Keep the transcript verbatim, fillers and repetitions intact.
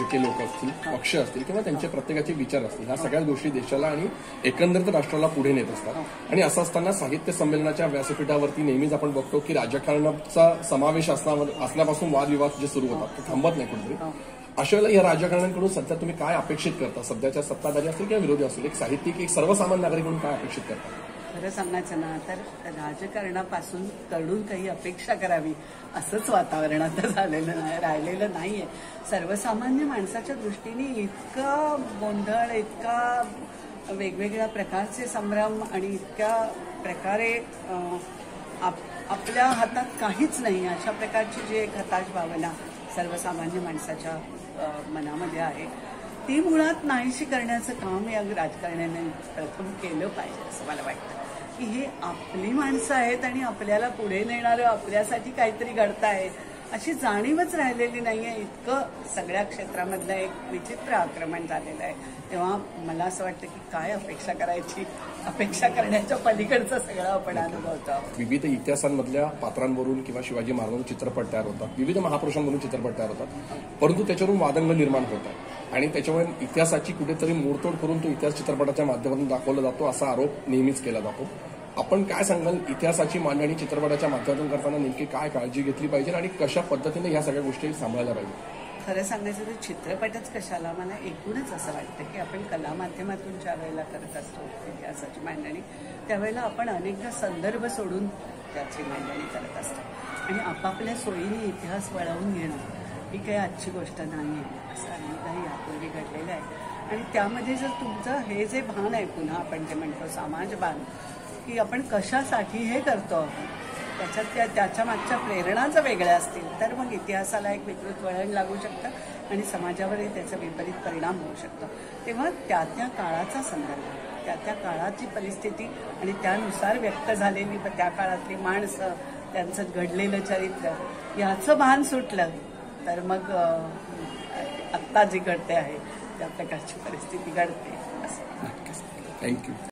राजकीय लोक असतील, पक्ष असतील किंवा त्यांचे प्रत्येकाचे विचार असतील, ह्या सगळ्या गोष्टी देशाला आणि एकंदरीत राष्ट्राला पुढे नेत असतात। आणि असं असताना साहित्य संमेलनाच्या व्यासपीठावरती नेहमीच आपण बघतो की राजकारणाचा समावेश असण्यापासून वादविवाद जे सुरू होतात ते थांबत नाही कुठेतरी। अशा वेळेला या राजकारण्यांकडून सध्या तुम्ही काय अपेक्षित करता? सध्याच्या सत्ताधारी असतील किंवा विरोधी असतील, एक साहित्यिक, एक सर्वसामान्य नागरिक म्हणून काय अपेक्षित करता? खरं सांगायचं ना तर राजकारणापासून कडून काही अपेक्षा करावी असंच वातावरण आता झालेलं नाही, राहिलेलं नाहीये। सर्वसामान्य माणसाच्या दृष्टीने इतका गोंधळ, इतका वेगवेगळ्या प्रकारचे संभ्रम आणि इतक्या प्रकारे आपल्या हातात काहीच नाही अशा प्रकारची जी एक हताश भावना सर्वसामान्य माणसाच्या मनामध्ये आहे ती मुळात नाहीशी करण्याचं काम या राजकारण्यांनी प्रथम केलं पाहिजे असं मला वाटतं। की हे आपली माणसं आहेत आणि आपल्याला पुढे नेणारं, आपल्यासाठी काहीतरी घडताय अशी जाणीवच राहिलेली नाहीये। इतकं सगळ्या क्षेत्रामधलं एक विचित्र आक्रमण झालेलं आहे, तेव्हा मला असं वाटतं की काय अपेक्षा करायची, अपेक्षा करण्याच्या पलीकडचं सगळं आपण अनुभवतो। विविध इतिहासांमधल्या पात्रांवरून किंवा शिवाजी महाराजांवरून चित्रपट तयार होतात, विविध महापुरुषांवरून चित्रपट तयार होतात, परंतु त्याच्यावरून वादंग निर्माण होतात आणि त्याच्यामुळे इतिहासाची कुठेतरी मोडतोड करून तो इतिहास चित्रपटाच्या माध्यमातून दाखवला जातो असा आरोप नेहमीच केला जातो। आपण काय सांगाल, इतिहासाची मांडणी चित्रपटाच्या माध्यमातून करताना नेमकी काय काळजी घेतली पाहिजे आणि कशा पद्धतीने ह्या सगळ्या गोष्टी सांभाळल्या पाहिजे? खरं सांगायचं तर चित्रपटच कशाला, मला एकूणच असं वाटतं की आपण कला माध्यमातून ज्या वेळेला करत असतो इतिहासाची मांडणी त्यावेळेला आपण अनेकदा संदर्भ सोडून त्याची मांडणी करत असतो आणि आपापल्या सोयीने इतिहास वळवून घेणं ही काही आजची गोष्ट नाही आहे, असं अनेकदाही यापूर्वी घडलेलं आहे। आणि त्यामध्ये जर तुमचं हे जे भान आहे, पुन्हा आपण जे म्हणतो समाज भान, की आपण कशासाठी हे करतो त्याच्यात त्या त्याच्या मागच्या प्रेरणा जर वेगळ्या असतील तर मग इतिहासाला एक विकृत वळण लागू शकतं आणि समाजावरही त्याचा विपरीत परिणाम होऊ शकतो। तेव्हा त्या त्या काळाचा संदर्भ, त्या त्या काळाची परिस्थिती आणि त्यानुसार व्यक्त झालेली त्या काळातली माणसं, त्यांचं घडलेलं चरित्र याचं भान सुटलं तर मग आत्ता जी घडते आहे त्या प्रकारची परिस्थिती घडते। थँक्यू।